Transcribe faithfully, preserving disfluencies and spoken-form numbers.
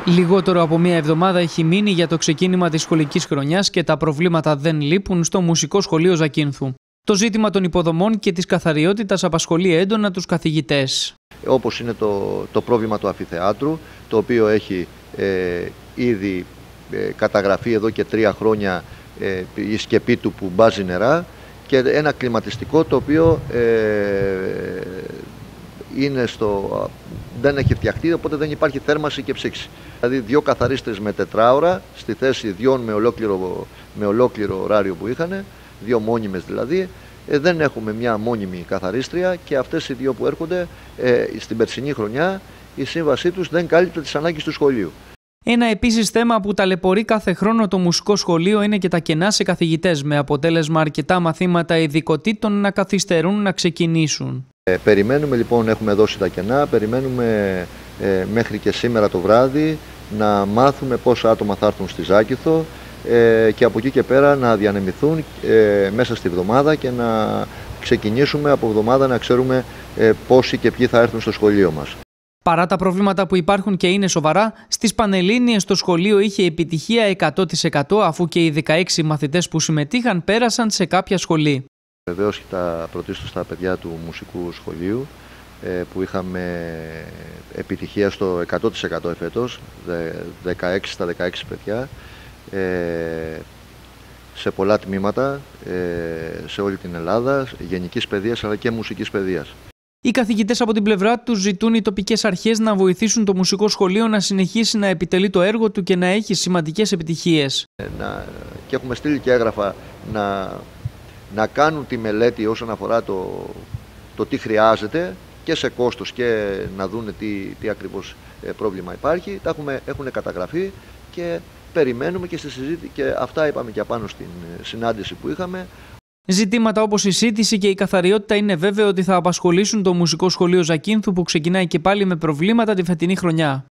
Λιγότερο από μία εβδομάδα έχει μείνει για το ξεκίνημα της σχολικής χρονιάς και τα προβλήματα δεν λείπουν στο Μουσικό Σχολείο Ζακίνθου. Το ζήτημα των υποδομών και της καθαριότητας απασχολεί έντονα τους καθηγητές. Όπως είναι το, το πρόβλημα του αμφιθεάτρου, το οποίο έχει ε, ήδη ε, καταγραφεί εδώ και τρία χρόνια ε, η σκεπή του που μπάζει νερά, και ένα κλιματιστικό το οποίο ε, είναι στο, δεν έχει φτιαχτεί, οπότε δεν υπάρχει θέρμανση και ψήξη. Δηλαδή δύο καθαρίστρες με τετράωρα στη θέση δυο με ολόκληρο, με ολόκληρο ωράριο που είχαν, δύο μόνιμες δηλαδή. Ε, δεν έχουμε μια μόνιμη καθαρίστρια, και αυτές οι δύο που έρχονται ε, στην περσινή χρονιά η σύμβασή τους δεν κάλυπτε τις ανάγκες του σχολείου. Ένα επίσης θέμα που ταλαιπωρεί κάθε χρόνο το Μουσικό Σχολείο είναι και τα κενά σε καθηγητές, με αποτέλεσμα αρκετά μαθήματα ειδικοτήτων να καθυστερούν να ξεκινήσουν. Ε, περιμένουμε λοιπόν, έχουμε δώσει τα κενά, περιμένουμε ε, μέχρι και σήμερα το βράδυ να μάθουμε πόσα άτομα θα έρθουν στη Ζάκυνθο ε, και από εκεί και πέρα να διανεμηθούν ε, μέσα στη βδομάδα και να ξεκινήσουμε από εβδομάδα να ξέρουμε ε, πόσοι και ποιοι θα έρθουν στο σχολείο μας. Παρά τα προβλήματα που υπάρχουν και είναι σοβαρά, στις Πανελλήνιες το σχολείο είχε επιτυχία εκατό τοις εκατό, αφού και οι δεκαέξι μαθητές που συμμετείχαν πέρασαν σε κάποια σχολή. Βεβαίως και τα πρωτίστως τα παιδιά του Μουσικού Σχολείου, που είχαμε επιτυχία στο εκατό τοις εκατό εφέτος, δεκαέξι στα δεκαέξι παιδιά, σε πολλά τμήματα, σε όλη την Ελλάδα, γενικής παιδείας αλλά και μουσικής παιδείας. Οι καθηγητές από την πλευρά τους ζητούν οι τοπικές αρχές να βοηθήσουν το Μουσικό Σχολείο να συνεχίσει να επιτελεί το έργο του και να έχει σημαντικές επιτυχίες. Να, και έχουμε στείλει και έγγραφα να, να κάνουν τη μελέτη όσον αφορά το, το τι χρειάζεται και σε κόστος, και να δούνε τι, τι ακριβώς πρόβλημα υπάρχει. Τα έχουμε, έχουν καταγραφεί και περιμένουμε και στη συζήτηση, και αυτά είπαμε και απάνω στην συνάντηση που είχαμε. Ζητήματα όπως η σύντηση και η καθαριότητα είναι βέβαιο ότι θα απασχολήσουν το Μουσικό Σχολείο Ζακίνθου, που ξεκινάει και πάλι με προβλήματα τη φετινή χρονιά.